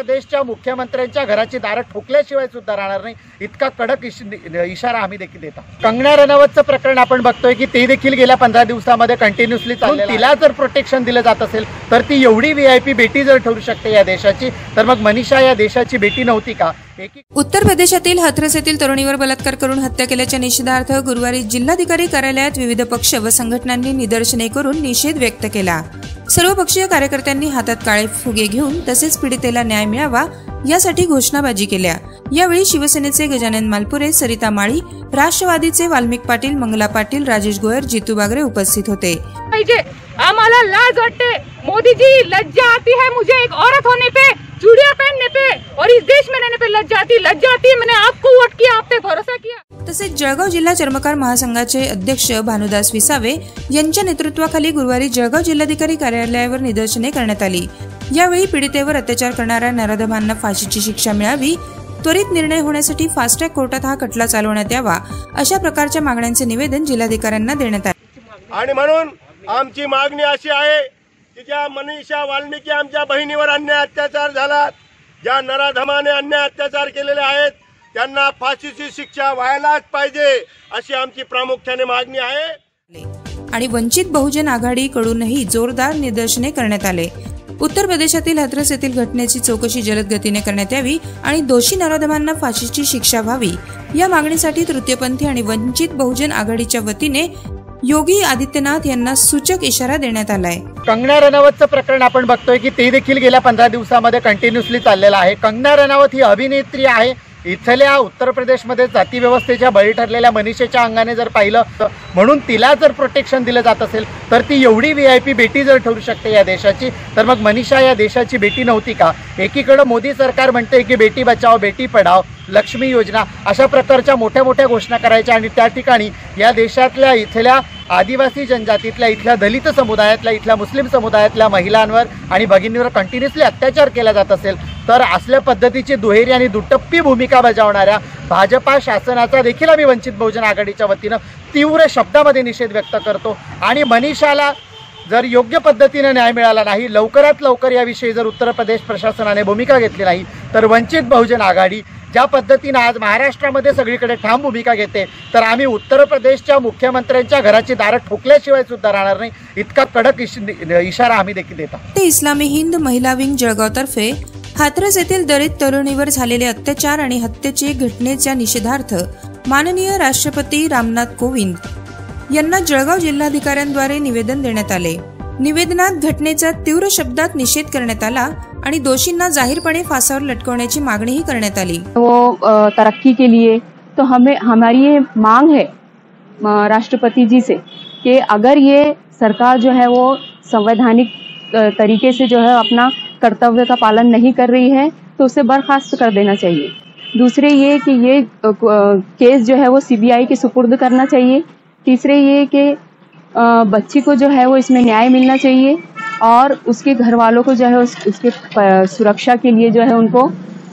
प्रदेशच्या मुख्यमंत्र्यांच्या घराची दारं ठोकल्याशिवाय सुद्धा राहणार नाही, इतका कडक इशारा आम्ही देखील देतो। कंगना रनौतचं प्रकरण आपण बघतोय की ते देखील गेल्या 15 दिवसामध्ये कंटिन्युअसली चाललेलं, तिला जर प्रोटेक्शन दिलं जात असेल तर ती एवढी VIP बेटी जर ठरू शकते या देशाची, तर मग मनीषा या देशाची बेटी नव्हती का? उत्तर प्रदेशातील हाथरस येथील तरुणीवर बलात्कार करून हत्या केल्याच्या निषेधार्थ गुरुवारी जिल्हाधिकारी कार्यालयात विविध पक्ष व संघटनांनी निदर्शने करून निषेध व्यक्त केला। सर्वपक्षीय कार्यकर्त्यांनी हातात काळे फुगे घेऊन तसेच पीडितेला न्याय मिळावा यासाठी घोषणाबाजी केल्या। यावेळी शिवसेनेचे गजानन मालपुरे, सरिता माळी, राष्ट्रवादीचे वाल्मिक पाटील, मंगला पाटील, राजेश गोयर, जितू बागरे उपस्थित होते। आम्हाला लाज वाटते, मोदी जी लज्जा आती है मुझे एक औरत होने पे, चूड़ियां पहनने पे और इस देश में रहने पे लज्जा आती है। मैंने आपको वोट किया, आप पे भरोसा किया। तसेच जळगाव जिल्हा चर्मकार महासंघाचे अध्यक्ष भानुदास विसावे यांच्या नेतृत्वाखाली गुरुवारी जळगाव जिल्हाधिकारी कार्यालयावर निदर्शने करण्यात आली। यावेळी पीडितेवर अत्याचार करणाऱ्या नराधमांना फाशीची शिक्षा मिळावी, त्वरित निर्णय होण्यासाठी फास्ट ट्रॅक कोर्टात हा खटला चालवण्यात यावा, अशा प्रकारच्या मागण्यांचे निवेदन जिल्हाधिकाऱ्यांना देण्यात आले। आणि म्हणून आमची मागणी अशी आहे की ज्या मनीषा वाल्मिकी आमच्या बहिणीवर अन्याय अत्याचार झाला, ज्या नराधमाने अन्याय अत्याचार केलेले आहेत, त्यांना फाशीची शिक्षा व्हायलाच पाहिजे, अशी आमची प्रामुख्याने मागणी आहे। आणि वंचित बहुजन आघाडीकडूनही जोरदार निदर्शने करण्यात आले। उत्तर प्रदेशातील हाथरस येथील घटनेची चौकशी जलद गतीने करण्यात यावी आणि दोषी नराधमांना फाशीची शिक्षा व्हावी या मागणीसाठी तृतीयपंथी आणि वंचित बहुजन आघाडीच्या वतीने योगी आदित्यनाथ यांना सूचक इशारा देण्यात आलाय। कंगना रनौतचं प्रकरण आपण बघतोय की ते देखील गेल्या 15 दिवसामध्ये कंटिन्युअसली चाललेलं आहे। कंगना रनौत ही अभिनेत्री आहे। इथल्या उत्तर प्रदेशमध्ये जाती व्यवस्थेच्या बळी ठरलेल्या मनीषेच्या अंगाने जर पाहिलं, म्हणून तिला जर प्रोटेक्शन दिलं जात असेल तर ती एवढी VIP बेटी जर ठरू शकते या देशाची, तर मग मनीषा या देशाची बेटी नव्हती का? एकीकडे मोदी सरकार म्हणते की बेटी बचाओ बेटी पढाओ, लक्ष्मी योजना अशा प्रकारच्या मोठ्या मोठ्या घोषणा करायच्या, आणि त्या ठिकाणी या देशातल्या इथल्या आदिवासी जनजातीतल्या, इथल्या दलित समुदायातल्या, इथल्या मुस्लिम समुदायातल्या महिलांवर आणि भगिनींवर कंटिन्युअसली अत्याचार केला जात असेल, तर असल्या पद्धतीची दुहेरी आणि दुटप्पी भूमिका बजावणाऱ्या भाजपा शासनाचा देखील आम्ही वंचित बहुजन आघाडीच्या वतीनं तीव्र शब्दामध्ये निषेध व्यक्त करतो। आणि मनीषाला जर योग्य पद्धतीने न्याय मिळाला नाही, लवकरात लवकर याविषयी जर उत्तर प्रदेश प्रशासनाने भूमिका घेतली नाही, तर वंचित बहुजन आघाडी ज्या पद्धतीने आज महाराष्ट्रामध्ये सगळीकडे ठाम भूमिका घेते, तर आम्ही उत्तर प्रदेशच्या मुख्यमंत्र्यांच्या घराची दारं ठोकल्याशिवाय सुद्धा राहणार नाही, इतका कडक इशारा आम्ही देखील देतो। ते इस्लामी हिंद महिला विंग जळगाव तर्फे हाथरस येथील दलित तरुणीवर झालेले अत्याचार आणि हत्येच्या घटनेच्या निषेधार्थ माननीय राष्ट्रपती रामनाथ कोविंद यांना जळगाव जिल्हाधिकाऱ्यांद्वारे निवेदन देण्यात आले। निवेदनात घटनेचा तीव्र शब्दात निषेध करण्यात आला आणि दोषींना जाहीरपणे फासावर लटकवण्याची मागणीही करण्यात आली। वो तरक्की के लिए तो हमारी ये मांग है राष्ट्रपति जी से कि अगर ये सरकार जो है वो संवैधानिक तरीके से जो है अपना कर्तव्य का पालन नहीं कर रही है तो उसे बर्खास्त कर देना चाहिए। दूसरे ये कि ये केस जो है वो CBI के सुपुर्द करना चाहिए। तीसरे ये कि बच्ची को जो है वो इसमें न्याय मिलना चाहिए और उसके घर वालों को जो है उसके सुरक्षा के लिए जो है उनको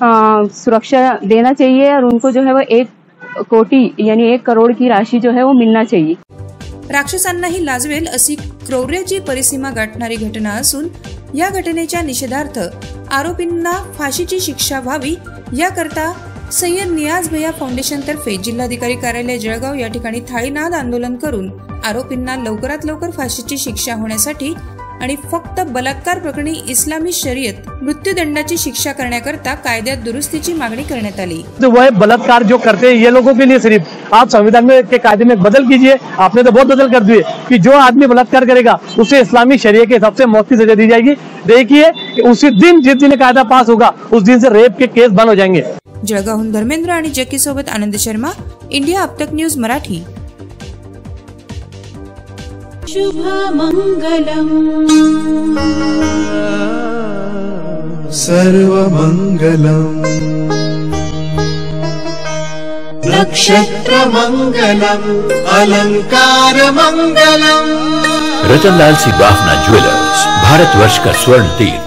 सुरक्षा देना चाहिए और उनको जो है वो 1 कोटी यानी 1 करोड़ की राशि जो है वो मिलना चाहिए। राक्षसांनाही लाजवेल अशी क्रौर्याची परिसीमा गाठणारी घटना असून या घटनेच्या निषेधार्थ आरोपींना फाशीची शिक्षा व्हावी याकरता सय्यद नियाज भैया फाउंडेशन तर्फे जिल्हाधिकारी कार्यालय जळगाव या ठिकाणी थाळीनाद आंदोलन करून आरोपींना लवकरात लवकर फाशीची शिक्षा होण्यासाठी आणि फक्त बलात्कार प्रकरणी इस्लामी शरीयत मृत्युदंडाची शिक्षा करण्याकरता कायद्यात दुरुस्तीची मागणी करण्यात आली। तो वह बलात्कार जो करते हैं ये लोगों के लिए सिर्फ आप संविधान में के कायदे में बदल कीजिए। आपने तो बहुत बदल कर दिए कि जो आदमी बलात्कार करेगा उसे इस्लामी शरीयत के हिसाब से मौत की सजा दी जाएगी। देखिए उसी दिन जिस दिन कायदा पास होगा उस दिन से रेप के केस बंद हो जाएंगे। जळगावहून धर्मेंद्र आणि जकी सोबत आनंद शर्मा, इंडिया अब तक न्यूज मराठी। शुभमंगलम सर्वमंगलम नक्षत्रमंगलम अलंकारमंगलम। रतनलाल सी बाफना ज्वेलर्स, भारतवर्ष का स्वर्ण तीर्थ।